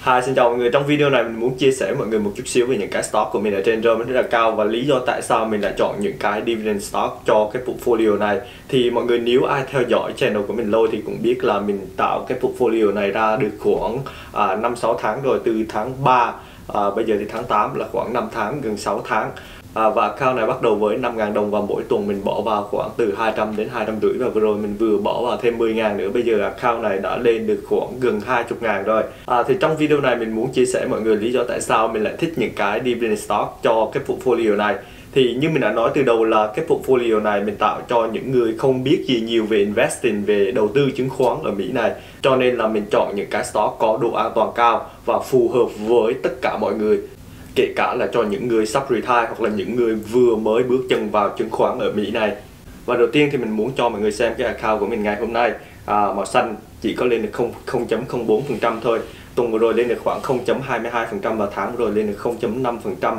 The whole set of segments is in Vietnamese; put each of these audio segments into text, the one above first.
Hi, xin chào mọi người. Trong video này mình muốn chia sẻ với mọi người một chút xíu về những cái stock của mình ở trên ROM rất là cao và lý do tại sao mình lại chọn những cái dividend stock cho cái portfolio này. Thì mọi người nếu ai theo dõi channel của mình lâu thì cũng biết là mình tạo cái portfolio này ra được khoảng 5-6 tháng rồi, từ tháng 3 bây giờ thì tháng 8 là khoảng 5 tháng, gần 6 tháng. Và account này bắt đầu với 5.000 đồng và mỗi tuần mình bỏ vào khoảng từ 200 đến 250, và vừa rồi mình vừa bỏ vào thêm 10.000 nữa. Bây giờ account này đã lên được khoảng gần 20.000 rồi. Thì trong video này mình muốn chia sẻ với mọi người lý do tại sao mình lại thích những cái dividend stock cho cái portfolio này. Thì như mình đã nói từ đầu là cái portfolio này mình tạo cho những người không biết gì nhiều về investing, về đầu tư chứng khoán ở Mỹ này. Cho nên là mình chọn những cái stock có độ an toàn cao và phù hợp với tất cả mọi người, kể cả là cho những người sắp retire hoặc là những người vừa mới bước chân vào chứng khoán ở Mỹ này. Và đầu tiên thì mình muốn cho mọi người xem cái account của mình ngày hôm nay. Màu xanh chỉ có lên được 0.04% thôi. Tuần vừa rồi lên được khoảng 0.22% và tháng vừa rồi lên được 0.5%.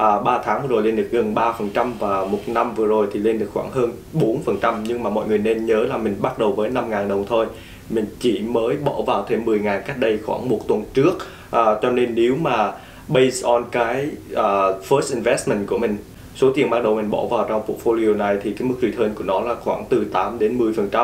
3 tháng vừa rồi lên được gần 3% và một năm vừa rồi thì lên được khoảng hơn 4%. Nhưng mà mọi người nên nhớ là mình bắt đầu với 5.000 đồng thôi. Mình chỉ mới bỏ vào thêm 10.000 cách đây khoảng một tuần trước. Cho nên nếu mà based on cái first investment của mình, số tiền ban đầu mình bỏ vào trong portfolio này thì cái mức return của nó là khoảng từ 8 đến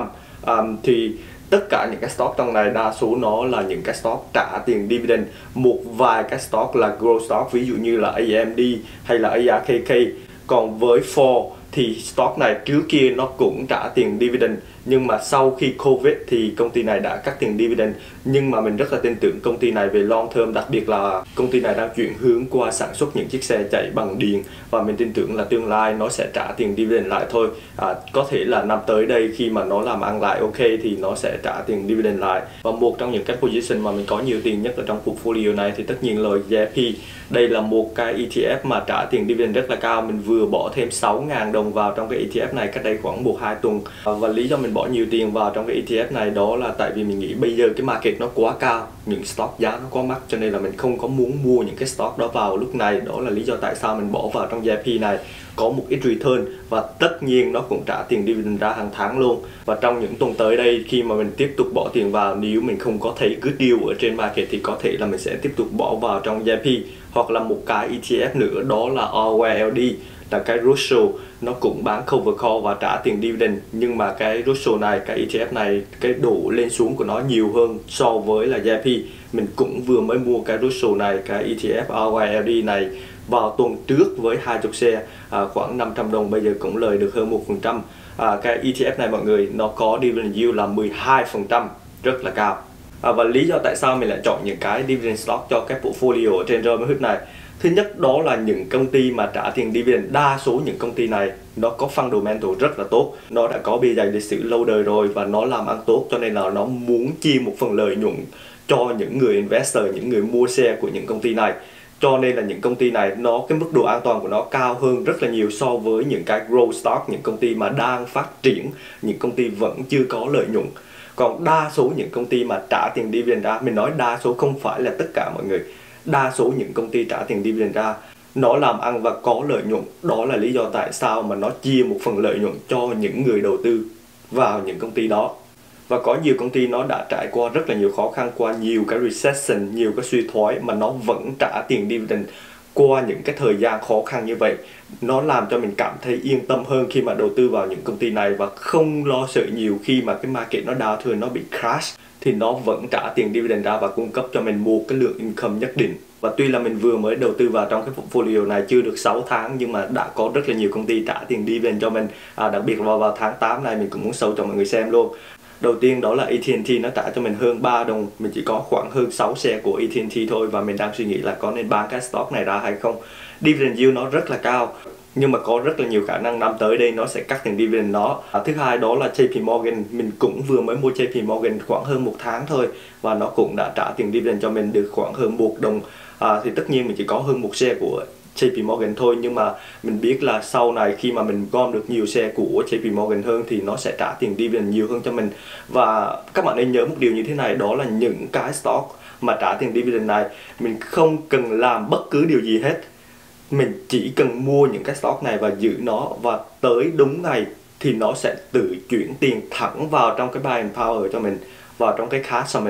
10%. Thì tất cả những cái stock trong này đa số nó là những cái stock trả tiền dividend. Một vài cái stock là growth stock, ví dụ như là AMD hay là ARKK. Còn với Ford thì stock này trước kia nó cũng trả tiền dividend, nhưng mà sau khi Covid thì công ty này đã cắt tiền dividend. Nhưng mà mình rất là tin tưởng công ty này về long term, đặc biệt là công ty này đang chuyển hướng qua sản xuất những chiếc xe chạy bằng điện, và mình tin tưởng là tương lai nó sẽ trả tiền dividend lại thôi. Có thể là năm tới đây khi mà nó làm ăn lại ok thì nó sẽ trả tiền dividend lại. Và một trong những cái position mà mình có nhiều tiền nhất ở trong portfolio này thì tất nhiên là JP. Đây là một cái ETF mà trả tiền dividend rất là cao. Mình vừa bỏ thêm 6.000 đồng vào trong cái ETF này cách đây khoảng 1-2 tuần. Và lý do mình bỏ nhiều tiền vào trong cái ETF này đó là tại vì mình nghĩ bây giờ cái market nó quá cao, những stock giá nó quá mắc, cho nên là mình không có muốn mua những cái stock đó vào lúc này. Đó là lý do tại sao mình bỏ vào trong JP này, có một ít return và tất nhiên nó cũng trả tiền dividend ra hàng tháng luôn. Và trong những tuần tới đây khi mà mình tiếp tục bỏ tiền vào, nếu mình không có thấy good deal ở trên market thì có thể là mình sẽ tiếp tục bỏ vào trong JP. Hoặc là một cái ETF nữa đó là RWLD, là cái Russell, nó cũng bán cover call và trả tiền dividend. Nhưng mà cái Russell này, cái ETF này, cái độ lên xuống của nó nhiều hơn so với là JP. Mình cũng vừa mới mua cái Russell này, cái ETF RYLD này vào tuần trước với 20 xe, khoảng 500 đồng, bây giờ cũng lời được hơn 1%. Cái ETF này mọi người, nó có dividend yield là 12%, rất là cao. Và lý do tại sao mình lại chọn những cái dividend stock cho cái portfolio ở trên Robinhood này, thứ nhất đó là những công ty mà trả tiền dividend, đa số những công ty này nó có fundamental rất là tốt, nó đã có bề dày lịch sử lâu đời rồi và nó làm ăn tốt, cho nên là nó muốn chia một phần lợi nhuận cho những người investor, những người mua xe của những công ty này. Cho nên là những công ty này cái mức độ an toàn của nó cao hơn rất là nhiều so với những cái growth stock, những công ty mà đang phát triển, những công ty vẫn chưa có lợi nhuận. Còn đa số những công ty mà trả tiền dividend ra, mình nói đa số không phải là tất cả mọi người, đa số những công ty trả tiền dividend ra, nó làm ăn và có lợi nhuận. Đó là lý do tại sao mà nó chia một phần lợi nhuận cho những người đầu tư vào những công ty đó. Và có nhiều công ty nó đã trải qua rất là nhiều khó khăn, qua nhiều cái recession, nhiều cái suy thoái mà nó vẫn trả tiền dividend qua những cái thời gian khó khăn như vậy. Nó làm cho mình cảm thấy yên tâm hơn khi mà đầu tư vào những công ty này và không lo sợ nhiều khi mà cái market nó downturn, nó bị crash thì nó vẫn trả tiền dividend ra và cung cấp cho mình một cái lượng income nhất định. Và tuy là mình vừa mới đầu tư vào trong cái portfolio này chưa được 6 tháng nhưng mà đã có rất là nhiều công ty trả tiền dividend cho mình. Đặc biệt là vào tháng 8 này mình cũng muốn show cho mọi người xem luôn. Đầu tiên đó là AT&T, nó trả cho mình hơn 3 đồng, mình chỉ có khoảng hơn 6 share của AT&T thôi và mình đang suy nghĩ là có nên bán cái stock này ra hay không. Dividend yield nó rất là cao, nhưng mà có rất là nhiều khả năng năm tới đây nó sẽ cắt tiền dividend nó. Thứ hai đó là JP Morgan, mình cũng vừa mới mua JP Morgan khoảng hơn 1 tháng thôi và nó cũng đã trả tiền dividend cho mình được khoảng hơn 1 đồng. Thì tất nhiên mình chỉ có hơn 1 share của JP Morgan thôi, nhưng mà mình biết là sau này khi mà mình gom được nhiều share của JP Morgan hơn thì nó sẽ trả tiền dividend nhiều hơn cho mình. Và các bạn nên nhớ một điều như thế này, đó là những cái stock mà trả tiền dividend này mình không cần làm bất cứ điều gì hết. Mình chỉ cần mua những cái stock này và giữ nó, và tới đúng ngày thì nó sẽ tự chuyển tiền thẳng vào trong cái buying power cho mình, vào trong cái cash cho mình.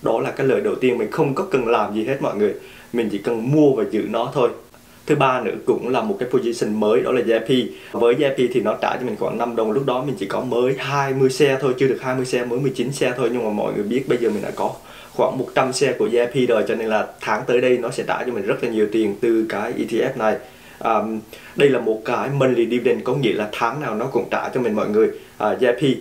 Đó là cái lợi đầu tiên, mình không có cần làm gì hết mọi người, mình chỉ cần mua và giữ nó thôi. Thứ ba nữa cũng là một cái position mới, đó là JP. Với JP thì nó trả cho mình khoảng 5 đồng, lúc đó mình chỉ có mới 20 xe thôi, chưa được 20 xe, mới 19 xe thôi. Nhưng mà mọi người biết bây giờ mình đã có khoảng 100 xe của JP rồi, cho nên là tháng tới đây nó sẽ trả cho mình rất là nhiều tiền từ cái ETF này. Đây là một cái monthly dividend, có nghĩa là tháng nào nó cũng trả cho mình mọi người. JP,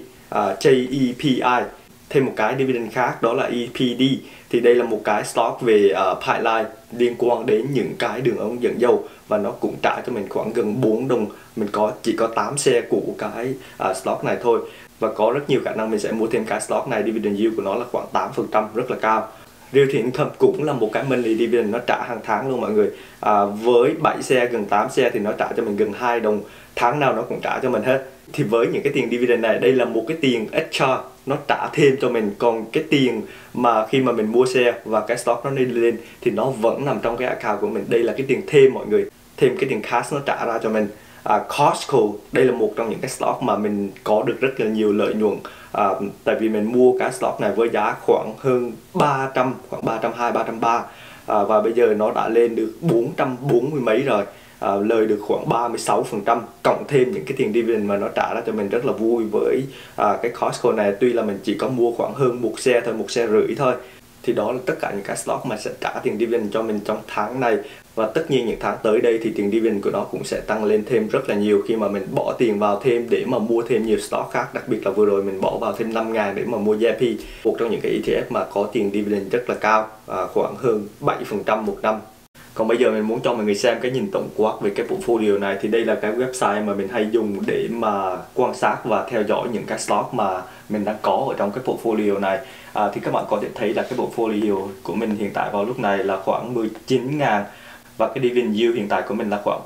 JEPI. Thêm một cái dividend khác đó là EPD, thì đây là một cái stock về pipeline liên quan đến những cái đường ống dẫn dầu, và nó cũng trả cho mình khoảng gần 4 đồng. Mình chỉ có 8 xe của cái stock này thôi, và có rất nhiều khả năng mình sẽ mua thêm cái stock này. Dividend yield của nó là khoảng 8%, rất là cao. Realty Income cũng là một cái monthly dividend, nó trả hàng tháng luôn mọi người. Với 7 xe, gần 8 xe thì nó trả cho mình gần 2 đồng, tháng nào nó cũng trả cho mình hết. Thì với những cái tiền dividend này, đây là một cái tiền extra, nó trả thêm cho mình. Còn cái tiền mà khi mà mình mua xe và cái stock nó lên thì nó vẫn nằm trong cái account của mình. Đây là cái tiền thêm mọi người, thêm cái tiền cash nó trả ra cho mình. Costco, đây là một trong những cái stock mà mình có được rất là nhiều lợi nhuận. Tại vì mình mua cái stock này với giá khoảng hơn 300, khoảng 320, 330, và bây giờ nó đã lên được 440 mấy rồi. Lời được khoảng 36%, cộng thêm những cái tiền dividend mà nó trả ra cho mình, rất là vui với cái Costco này. Tuy là mình chỉ có mua khoảng hơn 1 xe thôi, 1 xe rưỡi thôi. Thì đó là tất cả những cái stock mà sẽ trả tiền dividend cho mình trong tháng này. Và tất nhiên những tháng tới đây thì tiền dividend của nó cũng sẽ tăng lên thêm rất là nhiều khi mà mình bỏ tiền vào thêm để mà mua thêm nhiều stock khác. Đặc biệt là vừa rồi mình bỏ vào thêm 5.000 để mà mua JP, một trong những cái ETF mà có tiền dividend rất là cao, khoảng hơn 7% một năm. Còn bây giờ mình muốn cho mọi người xem cái nhìn tổng quát về cái portfolio này. Thì đây là cái website mà mình hay dùng để mà quan sát và theo dõi những cái stock mà mình đang có ở trong cái portfolio này. Thì các bạn có thể thấy là cái portfolio của mình hiện tại vào lúc này là khoảng 19.000, và cái dividend yield hiện tại của mình là khoảng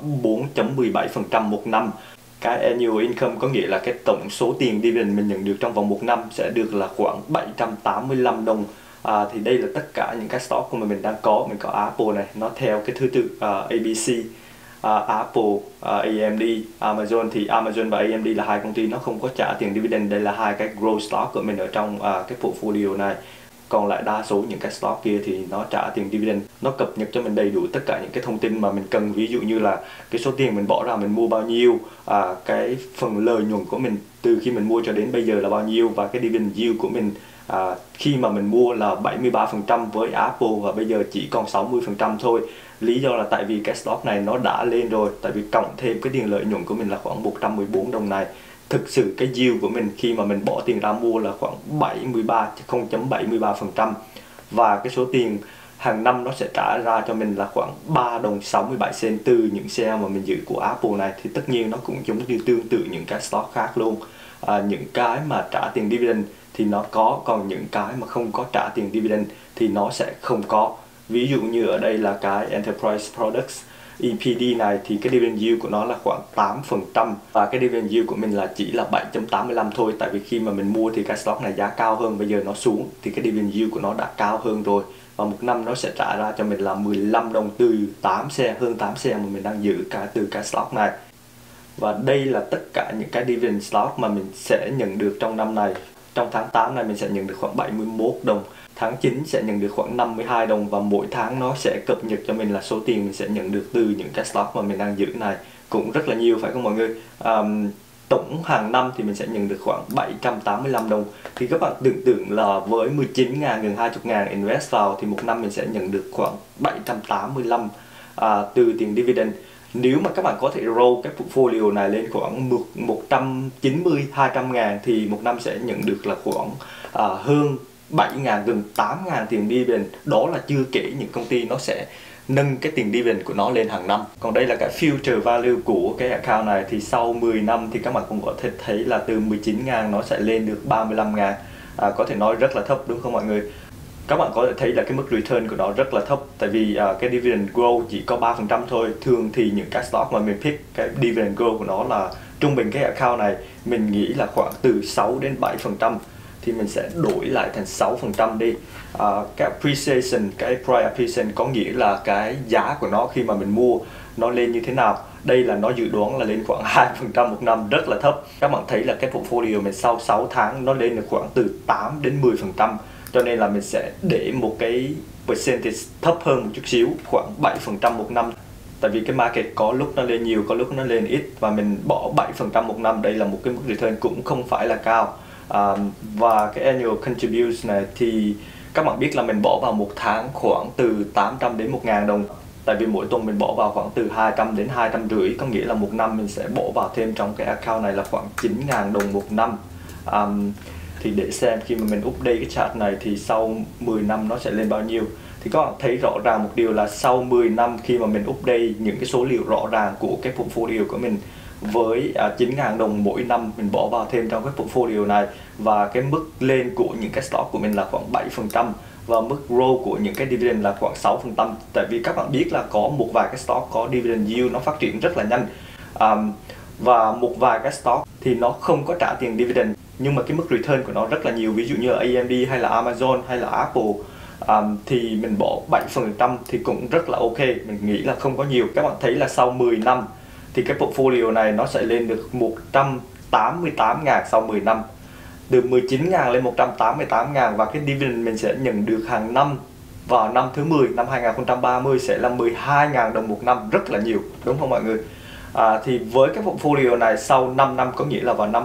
4.17% một năm. Cái annual income có nghĩa là cái tổng số tiền dividend mình nhận được trong vòng một năm sẽ được là khoảng 785 đồng. Thì đây là tất cả những cái stock của mình đang có. Mình có Apple này, nó theo cái thứ tự ABC, Apple, AMD, Amazon. Thì Amazon và AMD là hai công ty nó không có trả tiền dividend. Đây là hai cái growth stock của mình ở trong cái portfolio này. Còn lại đa số những cái stock kia thì nó trả tiền dividend. Nó cập nhật cho mình đầy đủ tất cả những cái thông tin mà mình cần. Ví dụ như là cái số tiền mình bỏ ra mình mua bao nhiêu, cái phần lợi nhuận của mình từ khi mình mua cho đến bây giờ là bao nhiêu, và cái dividend yield của mình khi mà mình mua là 73% với Apple, và bây giờ chỉ còn 60% thôi. Lý do là tại vì cái stock này nó đã lên rồi, tại vì cộng thêm cái tiền lợi nhuận của mình là khoảng 114 đồng này. Thực sự cái yield của mình khi mà mình bỏ tiền ra mua là khoảng 0.73%, và cái số tiền hàng năm nó sẽ trả ra cho mình là khoảng 3 đồng 67 cent từ những share mà mình giữ của Apple này. Thì tất nhiên nó cũng giống như tương tự những cái stock khác luôn. Những cái mà trả tiền dividend thì nó có, còn những cái mà không có trả tiền dividend thì nó sẽ không có. Ví dụ như ở đây là cái Enterprise Products EPD này, thì cái dividend yield của nó là khoảng 8%, và cái dividend yield của mình là chỉ là 7.85 thôi. Tại vì khi mà mình mua thì cái stock này giá cao hơn, bây giờ nó xuống thì cái dividend yield của nó đã cao hơn rồi, và một năm nó sẽ trả ra cho mình là 15 đồng từ 8 xe, hơn 8 xe mà mình đang giữ từ cái stock này. Và đây là tất cả những cái dividend stock mà mình sẽ nhận được trong năm này. Trong tháng 8 này mình sẽ nhận được khoảng 71 đồng, tháng 9 sẽ nhận được khoảng 52 đồng, và mỗi tháng nó sẽ cập nhật cho mình là số tiền mình sẽ nhận được từ những cái stock mà mình đang giữ này. Cũng rất là nhiều phải không mọi người? Tổng hàng năm thì mình sẽ nhận được khoảng 785 đồng. Thì các bạn tưởng tượng là với 19.000, gần 20.000 invest vào thì một năm mình sẽ nhận được khoảng 785 từ tiền dividend. Nếu mà các bạn có thể roll cái portfolio này lên khoảng 190, 200 ngàn thì một năm sẽ nhận được là khoảng hơn 7.000, gần 8.000 tiền dividend. Đó là chưa kể những công ty nó sẽ nâng cái tiền dividend của nó lên hàng năm. Còn đây là cái future value của cái account này, thì sau 10 năm thì các bạn cũng có thể thấy là từ 19.000 nó sẽ lên được 35.000. Có thể nói rất là thấp đúng không mọi người? Các bạn có thể thấy là cái mức return của nó rất là thấp, tại vì cái dividend growth chỉ có 3% thôi. Thường thì những cái stock mà mình pick, cái dividend growth của nó là trung bình cái account này mình nghĩ là khoảng từ 6 đến 7%, thì mình sẽ đổi lại thành 6% đi. Cái appreciation, cái price appreciation có nghĩa là cái giá của nó khi mà mình mua nó lên như thế nào. Đây là nó dự đoán là lên khoảng 2% một năm, rất là thấp. Các bạn thấy là cái portfolio mình sau 6 tháng nó lên được khoảng từ 8 đến 10%. cho nên là mình sẽ để một cái percentage thấp hơn một chút xíu, khoảng 7% một năm. Tại vì cái market có lúc nó lên nhiều, có lúc nó lên ít, và mình bỏ 7% một năm, đây là một cái mức return cũng không phải là cao. Và cái annual contribution này thì các bạn biết là mình bỏ vào một tháng khoảng từ 800 đến 1.000 đồng. Tại vì mỗi tuần mình bỏ vào khoảng từ 200 đến 250, có nghĩa là một năm mình sẽ bỏ vào thêm trong cái account này là khoảng 9.000 đồng một năm. Thì để xem khi mà mình update cái chart này thì sau 10 năm nó sẽ lên bao nhiêu. Thì các bạn thấy rõ ràng một điều là sau 10 năm khi mà mình update những cái số liệu rõ ràng của cái portfolio của mình với 9.000 đồng mỗi năm mình bỏ vào thêm trong cái portfolio này, và cái mức lên của những cái stock của mình là khoảng 7%, và mức grow của những cái dividend là khoảng 6%. Tại vì các bạn biết là có một vài cái stock có dividend yield nó phát triển rất là nhanh, và một vài cái stock thì nó không có trả tiền dividend nhưng mà cái mức return của nó rất là nhiều, ví dụ như là AMD hay là Amazon hay là Apple. Thì mình bỏ 7% thì cũng rất là ok, mình nghĩ là không có nhiều. Các bạn thấy là sau 10 năm thì cái portfolio này nó sẽ lên được 188.000 sau 10 năm, từ 19.000 lên 188.000, và cái dividend mình sẽ nhận được hàng năm vào năm thứ 10 năm 2030 sẽ là 12.000 đồng một năm, rất là nhiều, đúng không mọi người? Thì với cái portfolio này sau 5 năm, có nghĩa là vào năm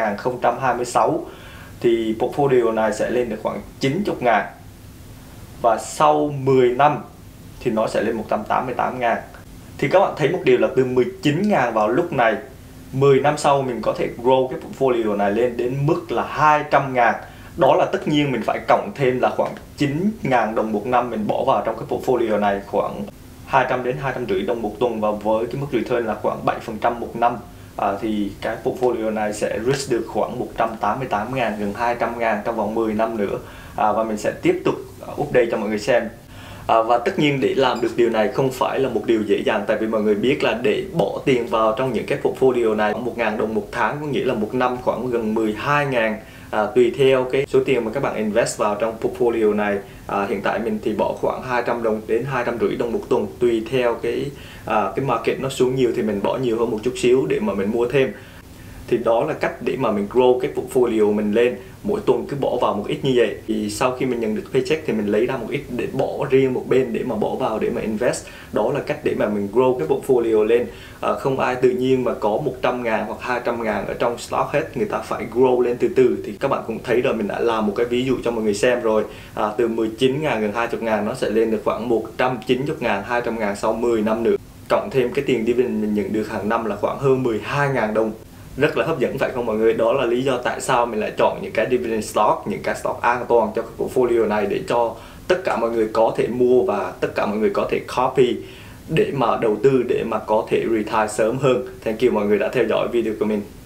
2026 thì portfolio này sẽ lên được khoảng 90.000, và sau 10 năm thì nó sẽ lên 188.000. Thì các bạn thấy một điều là từ 19.000 vào lúc này, 10 năm sau mình có thể grow cái portfolio này lên đến mức là 200.000. Đó là tất nhiên mình phải cộng thêm là khoảng 9.000 đồng một năm mình bỏ vào trong cái portfolio này, khoảng 200 đến 250 đồng một tuần, và với cái mức return là khoảng 7% một năm. Thì cái portfolio này sẽ risk được khoảng 188.000, gần 200.000 trong vòng 10 năm nữa. Và mình sẽ tiếp tục update cho mọi người xem. Và tất nhiên để làm được điều này không phải là một điều dễ dàng, tại vì mọi người biết là để bỏ tiền vào trong những cái portfolio này 1.000 đồng một tháng, có nghĩa là một năm khoảng gần 12.000, tùy theo cái số tiền mà các bạn invest vào trong portfolio này. Hiện tại mình thì bỏ khoảng 200 đồng đến 250 đồng một tuần, tùy theo cái market nó xuống nhiều thì mình bỏ nhiều hơn một chút xíu để mà mình mua thêm. Thì đó là cách để mà mình grow cái portfolio mình lên, mỗi tuần cứ bỏ vào một ít như vậy. Thì sau khi mình nhận được paycheck thì mình lấy ra một ít để bỏ riêng một bên để mà bỏ vào để mà invest. Đó là cách để mà mình grow cái portfolio lên. Không ai tự nhiên mà có 100.000 hoặc 200.000 ở trong stock hết, người ta phải grow lên từ từ. Thì các bạn cũng thấy rồi, mình đã làm một cái ví dụ cho mọi người xem rồi. Từ 19.000 gần 20.000 nó sẽ lên được khoảng 190.000, 200.000 sau 10 năm nữa. Cộng thêm cái tiền dividend mình nhận được hàng năm là khoảng hơn 12.000 đồng. Rất là hấp dẫn phải không mọi người? Đó là lý do tại sao mình lại chọn những cái dividend stock, những cái stock an toàn cho cái portfolio này, để cho tất cả mọi người có thể mua và tất cả mọi người có thể copy để mà đầu tư, để mà có thể retire sớm hơn. Thank you mọi người đã theo dõi video của mình.